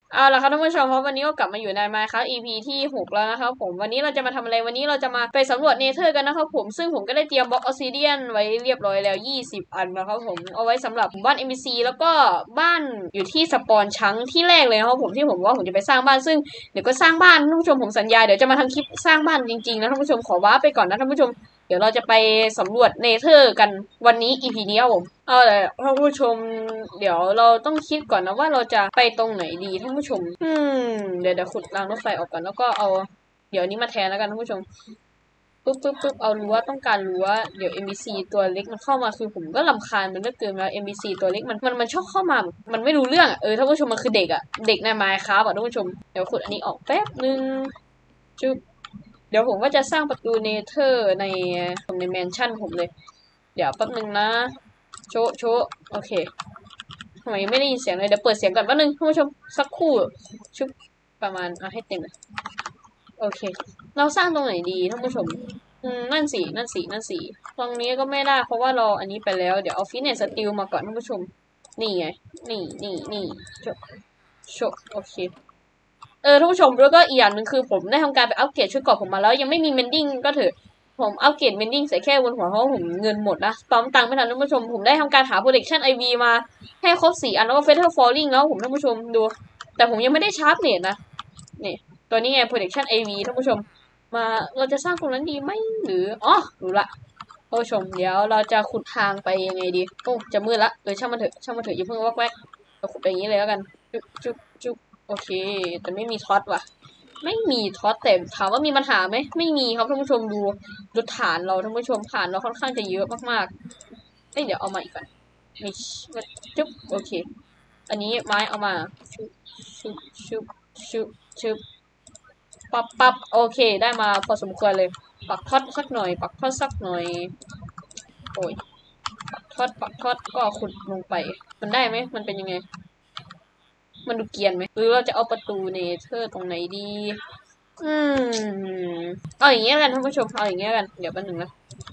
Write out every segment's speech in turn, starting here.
เอาล่ะครับท่านผู้ชมครับวันนี้ก็กลับมาอยู่ใน Minecraft EP ที่6แล้วนะครับผมวันนี้เราจะมาทำอะไรวันนี้เราจะมาไปสำรวจเนเธอร์กันนะครับผมซึ่งผมก็ได้เตรียมบล็อกออสซิเดียนไว้เรียบร้อยแล้ว20อันนะครับผมเอาไว้สำหรับบ้าน NPC แล้วก็บ้านอยู่ที่สปอนชั้งที่แรกเลยนะครับผมที่ผมว่าผมจะไปสร้างบ้านซึ่งเดี๋ยวก็สร้างบ้านท่านผู้ชมผมสัญญาเดี๋ยวจะมาทำคลิปสร้างบ้านจริงๆนะท่านผู้ชมขอว้าไปก่อนนะท่านผู้ชมเดี๋ยวเราจะไปสำรวจเนเธอร์กันวันนี้ EP นี้ครับผม เอาเลยท่านผู้ชมเดี๋ยวเราต้องคิดก่อนนะว่าเราจะไปตรงไหนดีท่านผู้ชมเดี๋ยวขุดรางรถไฟออกก่อนแล้วก็เอาเดี๋ยวนี้มาแทนแล้วกันท่านผู้ชมปุ๊บเอารั้วต้องการรั้วเดี๋ยว NPC ตัวเล็กมันเข้ามาคือผมก็รำคาญมันเหลือเกินแล้ว NPC ตัวเล็กมันชอบเข้ามามันไม่รู้เรื่องท่านผู้ชมมันคือเด็กเด็กใน Minecraft ท่านผู้ชมเดี๋ยวขุดอันนี้ออกแป๊บนึงจุ๊บเดี๋ยวผมก็จะสร้างประตูเนเธอร์ในแมนชั่นผมเลยเดี๋ยวแป๊บนึงนะโชว์โอเคทำไมไม่ได้ยินเสียงเลยเดี๋ยวเปิดเสียงก่อนแป๊บนึงท่านผู้ชมสักครู่ชุบประมาณให้เต็มเลยโอเคเราสร้างตรงไหนดีท่านผู้ชมนั่นสิตรงนี้ก็ไม่ได้เพราะว่าเราอันนี้ไปแล้วเดี๋ยวเอาฟิตเนสสติลมาก่อนท่านผู้ชมนี่ไงนี่โชว์โอเคท่านผู้ชมแล้วก็อีกอย่างหนึ่งคือผมได้ทำการไปอัปเกรดชุดเกราะผมมาแล้วยังไม่มีเมนดิ้งก็เถอะผมอัปเกรดเมนดิ้งใส่แค่บนหัวเพราะว่าผมเงินหมดนะปั๊มตังค์ไม่ทันท่านผู้ชมผมได้ทำการหา protection IV มาให้ครบ4 อันแล้วก็ fatal falling แล้วผมท่านผู้ชมดูแต่ผมยังไม่ได้ชาร์จเน็ตนะนี่ตัวนี้ไง protection IV ท่านผู้ชมมาเราจะสร้างตรงนั้นดีไหมหรือรู้ละท่านผู้ชมเดี๋ยวเราจะขุดทางไปยังไงดีโอ้จะมืดละช่างมันเถอะอย่าเพิ่งวักแวกเราขุดไปอย่างนี้เลยแล้วกันจุ๊บโอเคแต่ไม่มีท็อตว่ะ ไม่มีท็อตแต่ถามว่ามีปัญหาไหมไม่มีครับท่านผู้ชมดูฐานเราท่านผู้ชมฐานเราค่อนข้างจะเยอะมากๆเดี๋ยวเอามาอีกก่อนมีจุ๊บโอเคอันนี้ไม้เอามาชุบชุบชุบชุบชุบปับโอเคได้มาพอสมควรเลยปักท็อตสักหน่อยปักท็อตสักหน่อยโอ้ยปักท็อตก็ขุดลงไปมันได้ไหมมันเป็นยังไงมันดูเกรียนไหมหรือเราจะเอาประตูเนเธอร์ตรงไหนดีอืมเอาอย่างเงี้ยกันท่านผู้ชมเอาอย่างเงี้ยกันเดี๋ยวแป๊บนึงนะ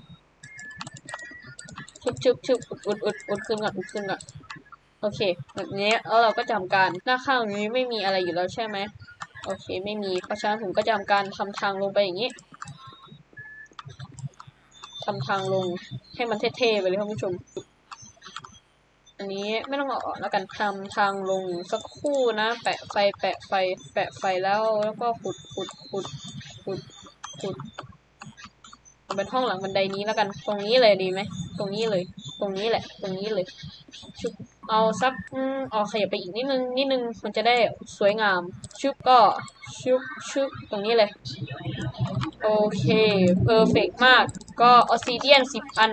ชึบอุดขึ้นก่อนโอเคแบบนี้แล้วเราก็จำการหน้าข้างนี้ไม่มีอะไรอยู่แล้วใช่ไหมโอเคไม่มีเพราะฉะนั้นผมก็จำการทำทางลงไปอย่างนี้ทำทางลงให้มันเท่ๆไปเลยท่านผู้ชมอันนี้ไม่ต้องเอาออกแล้วกันทำทางลงสักครู่นะแปะไฟแล้วก็ขุด เป็นห้องหลังบันไดนี้แล้วกันตรงนี้เลยดีไหมตรงนี้เลยตรงนี้แหละตรงนี้เลยชุบเอาสักเอาขยับไปอีกนิดนึงมันจะได้สวยงามชุบก็ชุบตรงนี้เลยโอเคเพอร์เฟกมากก็ออสซิเดียน10 อัน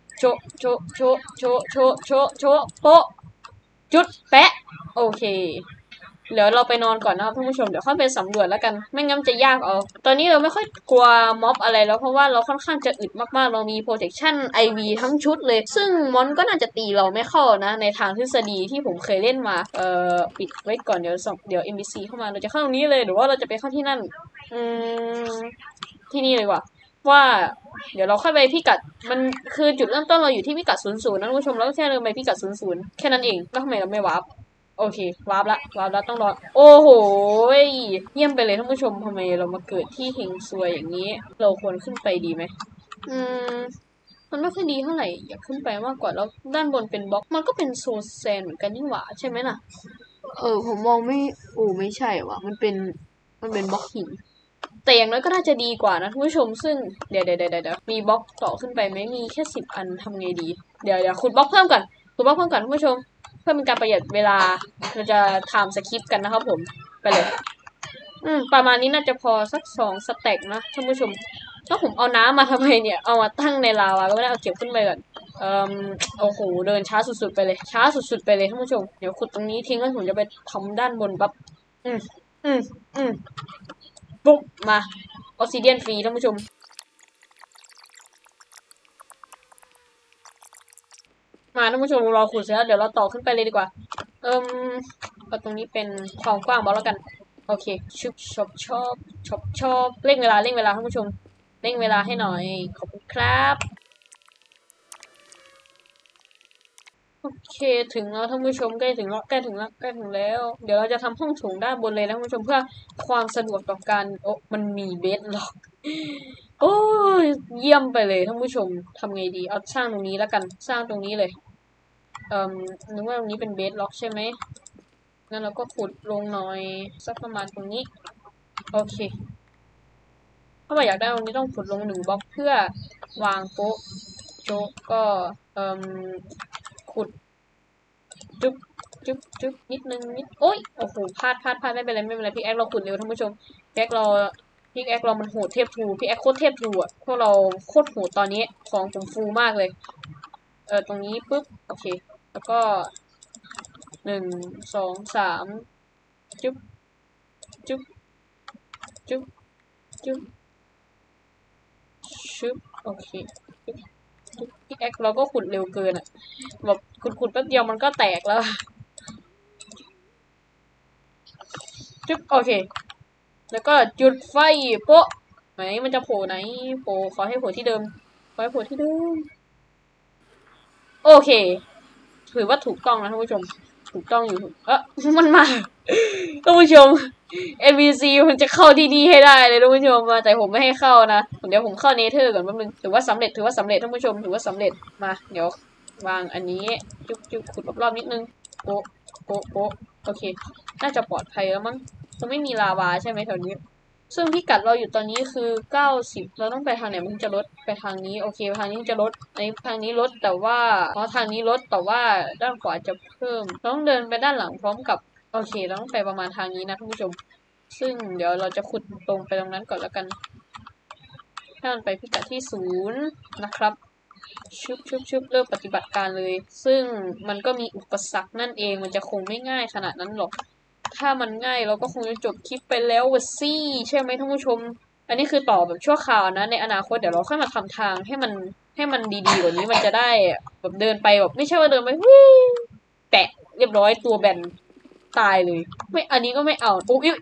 โชโปะจุดแปะโอเคเดี๋ยวเราไปนอนก่อนนะครับท่านผู้ชมเดี๋ยวค่อยไปสำรวจแล้วกันไม่งั้นจะยากเอาตอนนี้เราไม่ค่อยกลัวม็อบอะไรแล้วเพราะว่าเราค่อนข้างจะอึดมากๆเรามี protection IV ทั้งชุดเลยซึ่งมอนก็น่าจะตีเราไม่เข้านะในทางทฤษฎีที่ผมเคยเล่นมาปิดไว้ก่อนเดี๋ยว NPC เข้ามาเราจะเข้าตรงนี้เลยหรือว่าเราจะไปเข้าที่นั่นอืมที่นี่เลยว่ะว่าเดี๋ยวเราค่อยไปพิกัดมันคือจุดเริ่มต้นเราอยู่ที่พิกัด00นะท่านผู้ชมแล้วแค่เดินไปพิกัด00แค่นั้นเองแล้วทำไมเราไม่วาร์ป โอเควาร์ปแล้วต้องรอโอ้โหเยี่ยมไปเลยท่านผู้ชมทำไมเรามาเกิดที่เฮงซวยอย่างนี้เราควรขึ้นไปดีไหมอืมมันไม่ค่อยดีเท่าไหร่อยากขึ้นไปมากกว่าแล้วด้านบนเป็นบล็อกมันก็เป็นโซแซนเหมือนกันนี่หว่าใช่ไหมล่ะผมมองไม่ไม่ใช่ว่ะมันเป็นบล็อกหินแต่อย่างน้อยก็น่าจะดีกว่านะท่านผู้ชมซึ่งเดี๋ยวมีบล็อกต่อขึ้นไปไหมมีแค่10 อันทำไงดีเดี๋ยวขุดบล็อกเพิ่มก่อนท่านผู้ชม เพื่อเป็นการประหยัดเวลาเราจะทำสคริปต์กันนะครับผมไปเลยประมาณนี้น่าจะพอสัก2 สเต็กนะท่านผู้ชมถ้าผมเอาน้ำมาทำไมเนี่ยเอามาตั้งในลาวาก็ไม่ได้เอาเก็บขึ้นไปก่อนโอ้โหเดินช้าสุดๆไปเลยท่านผู้ชมเดี๋ยวขุดตรงนี้ทิ้งแล้วผมจะไปทำด้านบนปั๊บอืมอืมอืมปุ๊บมาออสซิเดียนฟรีท่านผู้ชมมาท่านผู้ชมรอขุดเสร็จแล้วเดี๋ยวเราต่อขึ้นไปเลยดีกว่าเอ่มเอาตรงนี้เป็นความกว้างบอลแล้วกันโอเคชุบชอบเร่งเวลาท่านผู้ชมเร่งเวลาให้หน่อยขอบคุณครับโอเคถึงแล้วท่านผู้ชมใกล้ถึงแล้วใกล้ถึงแล้วใกล้ถึงแล้วเดี๋ยวเราจะทำห้องโถงด้านบนเลยนะท่านผู้ชมเพื่อความสะดวกต่อการโอ้มันมีเบสหรอกโอ้ยเยี่ยมไปเลยท่านผู้ชมทำไงดีเอาสร้างตรงนี้แล้วกันสร้างตรงนี้เลยนึกว่าตรงนี้เป็นเบสล็อกใช่ไหมงั้นเราก็ขุดลงหน่อยสักประมาณตรงนี้โอเคถ้าอยากได้ตรงนี้ต้องขุดลง1 บล็อกเพื่อวางโป๊ะโจ๊กก็ขุดจุ๊บจุ๊บนิดนึงนิดโอ้ยโอ้โหพลาดไม่เป็นไรพี่แอคเราขุดเร็วท่านผู้ชมพี่แอคเรามันโหดเทพทูพี่แอคโคตรเทพทูอ่ะพวกเราโคตรโหดตอนนี้ของผมฟูมากเลยตรงนี้ปุ๊บโอเคแล้วก็1 2 3จุ๊บจุ๊บจุ๊บจุ๊บชึบโอเคพี่แอคเราก็ขุดเร็วเกินอ่ะแบบขุดแป๊บเดียวมันก็แตกแล้วจุ๊บโอเคแล้วก็จุดไฟโป๊ะไหนมันจะโผล่ไหนโผล่ขอให้โผล่ที่เดิมขอให้โผล่ที่เดิมโอเคถือว่าถูกต้องนะท่านผู้ชมถูกต้องอยู่มันมาท่านผู้ชม NPC มันจะเข้าที่นี่ให้ได้เลยท่านผู้ชมมาแต่ผมไม่ให้เข้านะเดี๋ยวผมเข้าเนเธอร์ก่อนแป๊บนึงถือว่าสำเร็จท่านผู้ชมถือว่าสำเร็จมาเดี๋ยววางอันนี้จุ๊บขุดรอบๆนิดนึงโป๊ะโป๊ะโอเคน่าจะปลอดภัยแล้วมั้งจะไม่มีลาวาใช่ไหมแถวนี้ซึ่งพิกัดเราอยู่ตอนนี้คือ90เราต้องไปทางไหนมันจะลดไปทางนี้โอเคทางนี้จะลดในทางนี้ลดแต่ว่าทางนี้ลดแต่ว่าด้านขวาจะเพิ่มต้องเดินไปด้านหลังพร้อมกับโอเคเราต้องไปประมาณทางนี้นะท่านผู้ชมซึ่งเดี๋ยวเราจะขุดตรงไปตรงนั้นก่อนแล้วกันถ้ามันไปพิกัดที่0นะครับชุบเริ่มปฏิบัติการเลยซึ่งมันก็มีอุปสรรคนั่นเองมันจะคงไม่ง่ายขนาดนั้นหรอกถ้ามันง่ายเราก็คงจะจบคลิปไปแล้ววะซี่ใช่ไหมท่านผู้ชมอันนี้คือต่อแบบชั่วคราวนะในอนาคตเดี๋ยวเราค่อยมาทำทางให้มันดีๆกว่านี้มันจะได้แบบเดินไปแบบไม่ใช่ว่าเดินไปแตะเรียบร้อยตัวแบนตายเลยไม่อันนี้ก็ไม่เอาโอ้ย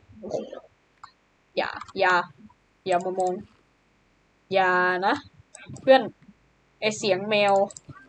อย่ามามองอย่านะเพื่อนไอเสียงแมว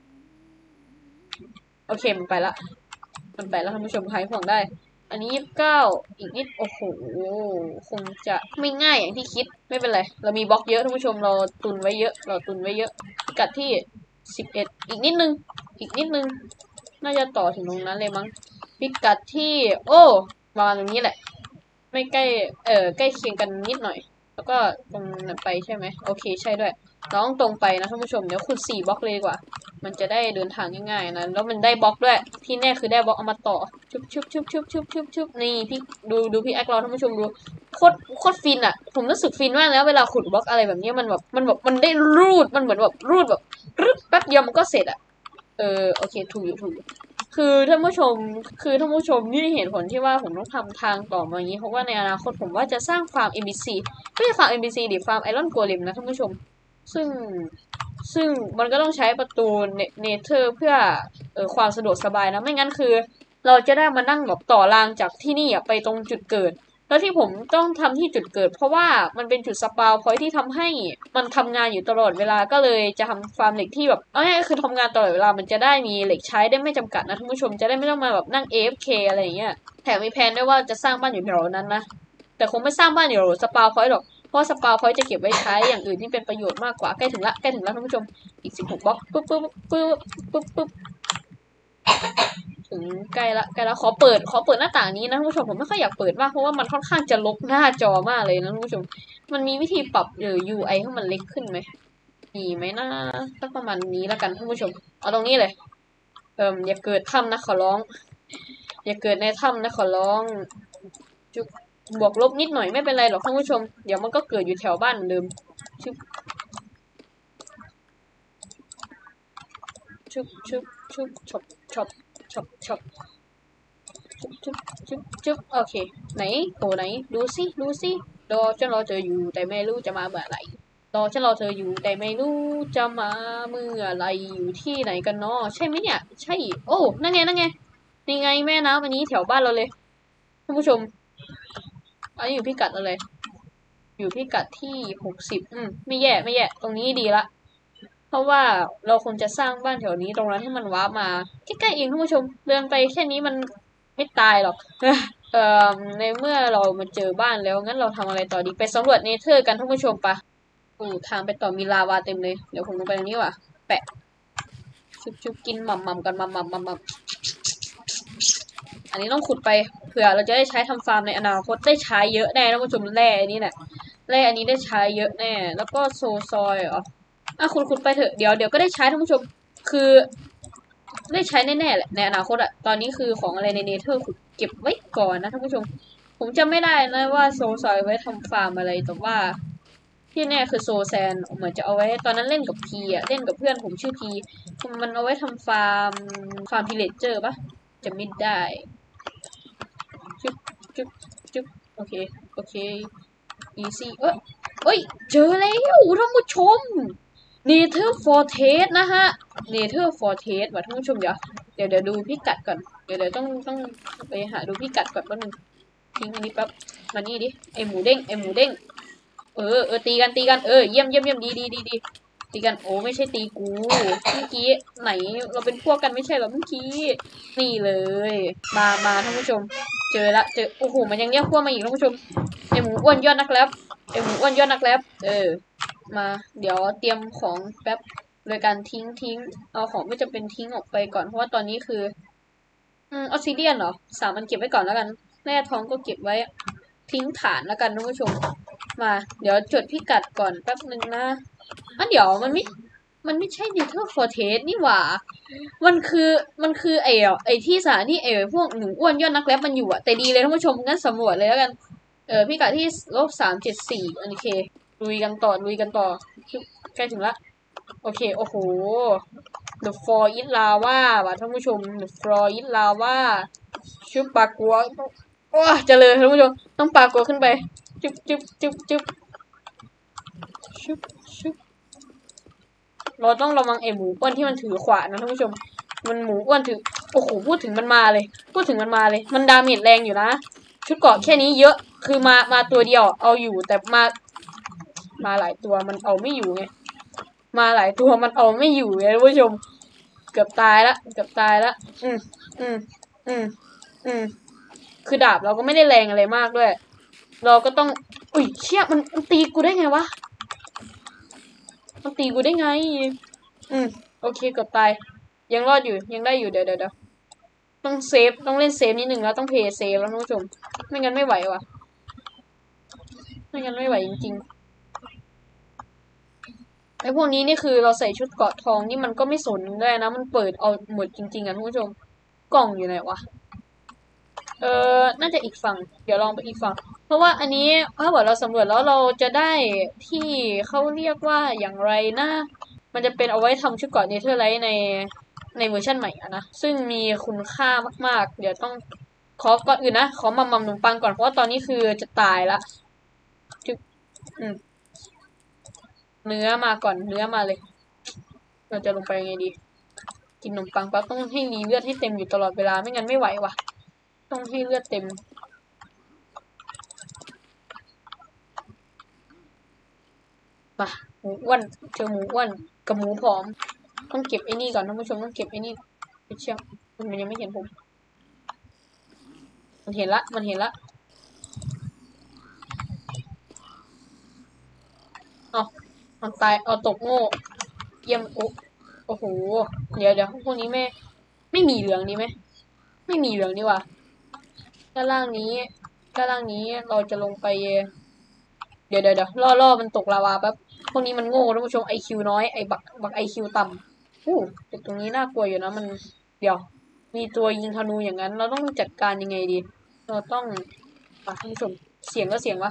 โอเคมันไปละท่านผู้ชมใครห่วงได้อันนี้29อีกนิดโอ้โหคงจะไม่ง่ายอย่างที่คิดไม่เป็นไรเรามีบล็อกเยอะท่านผู้ชมเราตุนไว้เยอะพิกัดที่11อีกนิดนึงน่าจะต่อถึงตรงนั้นเลยมั้งพิกัดที่โอ้ประมาณตรงนี้แหละไม่ใกล้ใกล้เคียงกันนิดหน่อยแล้วก็ตรงนั้นไปใช่ไหมโอเคใช่ด้วยน้องตรงไปนะท่านผู้ชมเดี๋ยวคุณ4 บล็อกเลยดีกว่ามันจะได้เดินทางง่ายๆนะแล้วมันได้บล็อกด้วยที่แน่คือได้บล็อกเอามาต่อชุบนี่พี่ดูพี่แอคเราท่านผู้ชมดูโคตรฟินอ่ะผมรู้สึกฟินมากแล้วเวลาขุดบล็อกอะไรแบบนี้มันได้รูดมันเหมือนแบบรูดแบบแป๊บเดียวมันก็เสร็จอ่ะโอเคถูกคือท่านผู้ชมนี่เห็นผลที่ว่าผมต้องทำทางต่อมาอย่างนี้เพราะว่าในอนาคตผมว่าจะสร้างฟาร์ม NPC ไม่ใช่ฟาร์ม NPC ดิฟาร์มไอรอนโกเลมนะท่านผู้ชมซึ่งมันก็ต้องใช้ประตูเนเธอร์เพื่อความสะดวกสบายนะไม่งั้นคือเราจะได้มานั่งแบบต่อรางจากที่นี่ไปตรงจุดเกิดแล้วที่ผมต้องทำที่จุดเกิดเพราะว่ามันเป็นจุดสปาวพอยท์ที่ทำให้มันทำงานอยู่ตลอดเวลาก็เลยจะทำฟาร์มเหล็กที่แบบคือทำงานตลอดเวลามันจะได้มีเหล็กใช้ได้ไม่จำกัดนะท่านผู้ชมจะได้ไม่ต้องมาแบบนั่ง AFK อะไรอย่างเงี้ยแถมมีแผนด้วยว่าจะสร้างบ้านอยู่แถวนั้นนะแต่คงไม่สร้างบ้านอยู่สปาวพอยท์หรอกเพราะสปาวพอยต์จะเก็บไว้ใช้อย่างอื่นที่เป็นประโยชน์มากกว่าใกล้ถึงแล้วท่านผู้ชมอีก16 บล็อกปุ๊บถึงใกล้ละขอเปิดหน้าต่างนี้นะท่านผู้ชมผมไม่ค่อยอยากเปิดมากเพราะว่ามันค่อนข้างจะลกหน้าจอมากเลยนะท่านผู้ชมมันมีวิธีปรับUI ให้มันเล็กขึ้นไหมมีไหมนะสักประมาณนี้แล้วกันท่านผู้ชมเอาตรงนี้เลยอย่าเกิดถ้ำนะขอร้องอย่าเกิดในถ้ำนะขอร้องจุบวกลบนิดหน่อยไม่เป็นไรหรอกท่านผู้ชมเดี๋ยวมันก็เกิดอยู่แถวบ้านเหมือนเดิมชุบช็อปชุบโอเคไหนโผล่ไหนดูสิรอฉันรอเธออยู่แต่ไม่รู้จะมาเมื่อไหร่รอฉันรอเธออยู่แต่ไม่รู้จะมาเมื่อไหร่อยู่ที่ไหนกันเนาะใช่ไหมเนี่ยใช่โอ้นั่นไงนี่ไงแม่น้ำอันนี้แถวบ้านเราเลยท่านผู้ชมอันนี้อยู่พิกัดอะไรอยู่พิกัดที่60ไม่แย่ตรงนี้ดีละเพราะว่าเราคงจะสร้างบ้านแถวนี้ตรงนั้นให้มันว้าร์ปมาใกล้ๆเองท่านผู้ชมเดินไปแค่นี้มันไม่ตายหรอกเอ่ในเมื่อเรามาเจอบ้านแล้วงั้นเราทำอะไรต่อดีไปสำรวจเนเธอร์กันท่านผู้ชมปะทางไปต่อมีลาวาเต็มเลยเดี๋ยวผมลงไปตรงนี้ว่ะแปะชุบกินหม่ำๆกันหม่ำอันนี้ต้องขุดไปเผื่อเราจะได้ใช้ทำฟาร์มในอนาคตได้ใช้เยอะแน่ท่านผู้ชมแร่อันนี้แหละแร่อันนี้ได้ใช้เยอะแน่แล้วก็โซซอยเหรอขุดไปเถอะเดี๋ยวก็ได้ใช้ท่านผู้ชมคือได้ใช้แน่ๆแหละในอนาคตอะตอนนี้คือของอะไรในเนเธอร์ขุดเก็บไว้ก่อนนะท่านผู้ชมผมจำไม่ได้นะว่าโซซอยไว้ทำฟาร์มอะไรแต่ว่าที่แน่คือโซแซนเหมือนจะเอาไว้ตอนนั้นเล่นกับพีอะเล่นกับเพื่อนผมชื่อพีมันเอาไว้ทำฟาร์มพิเลเจอร์ปะจะไม่ได้จุ๊บจุ๊บจุ๊บโอเคโอเคอีซี่เอ้ยเจอแล้วท่านผู้ชม Nether Fortress นะฮะ Nether Fortress ว่ะท่านผู้ชมเดี๋ยวดูพิกัดก่อนเดี๋ยวต้องไปหาดูพิกัดก่อนแป๊บนึงทิ้งอันนี้แป๊บมานี่ดิไอหมูเด้งตีกันเยี่ยมดีตีกันโอ้ไม่ใช่ตีกูเมื่อกี้ไหนเราเป็นพวกกันไม่ใช่หรอเมื่อกี้นี่เลยมาท่านผู้ชมเจอโอ้โหมันยังเรียกพวกมาอีกท่านผู้ชมไอหมูอ้วนยอดนักแรปมาเดี๋ยวเตรียมของแป๊บโดยการทิ้งเอาของไม่จำเป็นทิ้งออกไปก่อนเพราะว่าตอนนี้คือออสซิเดียนเหรอ3 อันเก็บไว้ก่อนแล้วกันแร่ทองก็เก็บไว้ทิ้งฐานแล้วกันท่านผู้ชมมาเดี๋ยวจดพิกัดก่อนแป๊บนึงนะเดี๋ยวมันไม่ใช่ Nether Fortress นี่หว่ามันคือไอที่สถานที่พวกหนูอ้วนยอดนักแรปมันอยู่อะแต่ดีเลยท่านผู้ชมงั้นสำรวจเลยแล้วกันพิกัดที่-374โอเคลุยกันต่อใกล้ถึงละโอเคโอ้โห The Floor is Lava ว่ะท่านผู้ชม The Floor is Lava ชุบปลากัวโอ้เจริญท่านผู้ชมต้องปลากัวขึ้นไปจุ๊บชุบเราต้องระวังไอหมูอ้วนที่มันถือขวานนะท่านผู้ชมมันหมูอ้วนถือโอ้โหพูดถึงมันมาเลยมันดาเมจแรงอยู่นะชุดเกราะแค่นี้เยอะคือมาตัวเดียวเอาอยู่แต่มาหลายตัวมันเอาไม่อยู่ไงมาหลายตัวมันเอาไม่อยู่เลยท่านผู้ชมเกือบตายละอืมอืมอืมอืมคือดาบเราก็ไม่ได้แรงอะไรมากด้วยเราก็ต้องอุ้ยเชี่ยมันตีกูได้ไงวะมันตีกูได้ไงโอเคเกือบตายยังรอดอยู่ยังได้อยู่เดี๋ยวต้องเซฟต้องเล่นเซฟนิดหนึ่งแล้วต้องเพย์เซฟแล้วท่านผู้ชมไม่งั้นไม่ไหวว่ะไม่งั้นไม่ไหวจริงๆไอ้พวกนี้นี่คือเราใส่ชุดเกราะทองนี่มันก็ไม่สนด้วยนะมันเปิดเอาหมดจริงๆอ่ะท่านผู้ชมกล่องอยู่ไหนวะน่าจะอีกฝั่งเดี๋ยวลองไปอีกฝั่งเพราะว่าอันนี้ถ้าเกิดเราสำรวจแล้วเราจะได้ที่เขาเรียกว่าอย่างไรนะมันจะเป็นเอาไว้ทำชุดเกราะเนเธอร์ไลท์ในเวอร์ชันใหม่อะนะซึ่งมีคุณค่ามากๆเดี๋ยวต้องขอก่อนอื่นนะขอมัมขนมปังก่อนเพราะว่าตอนนี้คือจะตายละจุ๊บเนื้อมาก่อนเนื้อมาเลยเราจะลงไปยังไงดีกินขนมปังปั๊บต้องให้มีเลือดให้เต็มอยู่ตลอดเวลาไม่งั้นไม่ไหวว่ะต้องให้เลือดเต็มมาหมูอ้วนเจอหมูอ้วนกับหมูผอมต้องเก็บไอ้นี่ก่อนท่านผู้ชมต้องเก็บไอ้นี่เชี่ยมันยังไม่เห็นผมมันเห็นละเอาตายเอาตกโง่เยี่ยมโอ้โหเดี๋ยวพวกนี้ไม่มีเหลืองดีไหมไม่มีเหลืองดีว่ะด้านล่างนี้เราจะลงไปเดี๋ยวล่อมันตกลาวาแป๊บพวกนี้มันโง่ท่านผู้ชมไอคิวน้อยไอบักไอคิวต่ำแต่ตรงนี้น่ากลัวอยู่นะมันเดี๋ยวมีตัวยิงธนูอย่างนั้นเราต้องจัดการยังไงดีเราต้องท่านผู้ชมเสียงวะ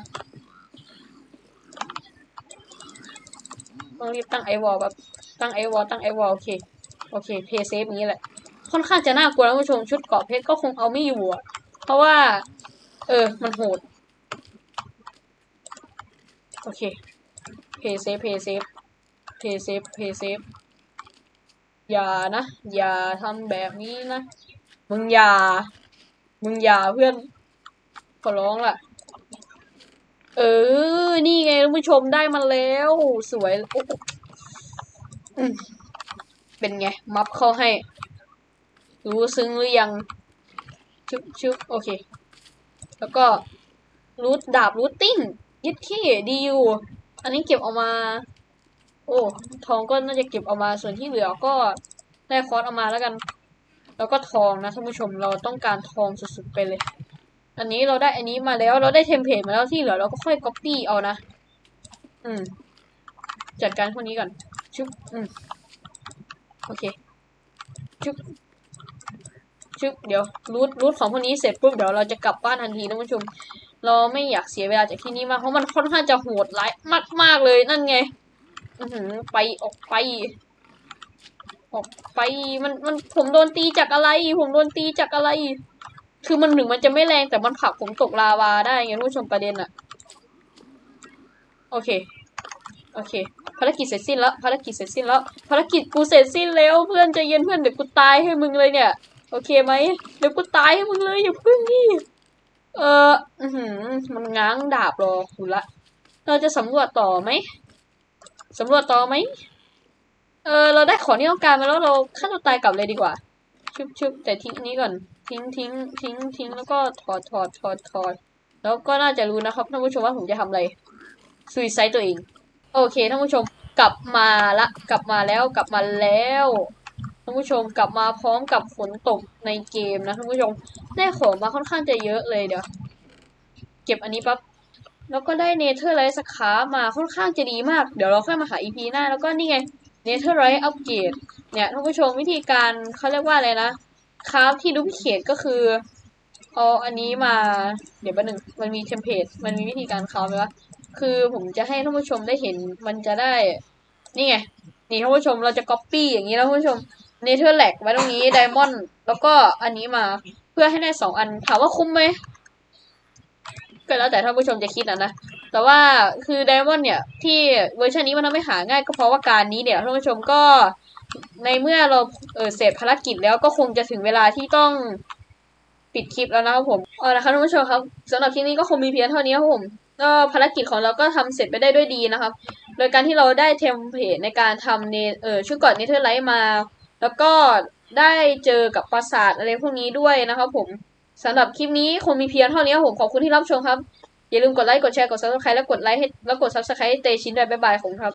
ต้องรีบตั้งไอวอลแบบตั้งไอวอลโอเคเพย์เซฟนี้แหละค่อนข้างจะน่ากลัวท่านผู้ชมชุดเกราะเพชรก็คงเอาไม่อยู่อ่ะเพราะว่ามันโหดโอเคเพย์เซฟอย่านะอย่าทำแบบนี้นะมึงอย่าเพื่อนขอร้องล่ะนี่ไงท่านผู้ชมได้มาแล้วสวยอืมเป็นไงมัฟเข้าให้รู้ซึ้งหรือยังชึบโอเคแล้วก็รูทดาบรูทติ้งยึดขี้ดีอยู่อันนี้เก็บออกมาโอ้ทองก็น่าจะเก็บออกมาส่วนที่เหลือก็ได้คอร์สออกมาแล้วกันแล้วก็ทองนะท่านผู้ชมเราต้องการทองสุดๆไปเลยอันนี้เราได้อันนี้มาแล้วเราได้เทมเพลตมาแล้วที่เหลือเราก็ค่อยก๊อปปี้เอานะอืมจัดการพวกนี้ก่อนชึบโอเคชึบเดี๋ยวรูทของพวกนี้เสร็จปุ๊บเดี๋ยวเราจะกลับบ้านทันทีท่านผู้ชมเราไม่อยากเสียเวลาจากที่นี่มากเพราะมันค่อนข้างจะโหดร้ายมากๆเลยนั่นไงไปออกไปมันผมโดนตีจากอะไรผมโดนตีจากอะไรคือมันถึงมันจะไม่แรงแต่มันผลักผมตกลาวาได้ไงท่านผู้ชมประเด็นอะโอเคภารกิจเสร็จสิ้นแล้วภารกิจกูเสร็จสิ้นแล้วเพื่อนใจเย็นเพื่อนเดี๋ยวกูตายให้มึงเลยเนี่ยโอเคไหมเดี๋ยวกูตายให้มึงเลยอย่าพึ่งนี่มันง้างดาบรอคุณละเราจะสำรวจต่อไหมเราได้ของที่ต้องการมาแล้วเราฆ่าตัวตายกลับเลยดีกว่าชุบแต่ทิ้งนี้ก่อนทิ้งแล้วก็ถอดแล้วก็น่าจะรู้นะครับท่านผู้ชมว่าผมจะทำอะไรซุยไซต์ตัวเองโอเคท่านผู้ชมกลับมาแล้วท่านผู้ชมกลับมาพร้อมกับฝนตกในเกมนะท่านผู้ชมได้ของมาค่อนข้างจะเยอะเลยเดี๋ยวเก็บอันนี้ปั๊บแล้วก็ได้เนเธอร์ไลท์สคามาค่อนข้างจะดีมากเดี๋ยวเราค่อยมาหา EP หน้าแล้วก็นี่ไงเนเธอร์ไลท์อัปเกรดเนี่ยท่านผู้ชมวิธีการเขาเรียกว่าอะไรนะคราฟที่ดูพิเคทก็คือเอาอันนี้มาเดี๋ยวแป๊บนึงมันมีเทมเพลตมันมีวิธีการคราฟไหมวะคือผมจะให้ท่านผู้ชมได้เห็นมันจะได้นี่ไงนี่ท่านผู้ชมเราจะก๊อปปี้อย่างนี้แล้วท่านผู้ชมเนเธอร์แลกไว้ตรงนี้ไดมอนด์แล้วก็อันนี้มาเพื่อให้ได้2 อันถามว่าคุ้มไหมก็แล้วแต่ท่านผู้ชมจะคิดนะแต่ว่าคือไดมอนด์เนี่ยที่เวอร์ชันนี้มันทำให้หาง่ายก็เพราะว่าการนี้เดี๋ยวท่านผู้ชมก็ในเมื่อเราเสร็จภารกิจแล้วก็คงจะถึงเวลาที่ต้องปิดคลิปแล้วนะครับผมนะคะท่านผู้ชมครับสำหรับคลิปนี้ก็คงมีเพียงเท่านี้ครับผมก็ภารกิจของเราก็ทำเสร็จไปได้ด้วยดีนะครับโดยการที่เราได้เทมเพลตในการทำชุดเกราะเนเธอร์ไลท์มาแล้วก็ได้เจอกับปราสาทอะไรพวกนี้ด้วยนะครับผมสำหรับคลิปนี้คงมีเพียงเท่านี้ครับผมขอบคุณที่รับชมครับอย่าลืมกดไลค์กดแชร์กด Subscribe แล้วกดไลค์ให้แล้วกด Subscribe ให้เตชินด้วยบ๊ายบายผมครับ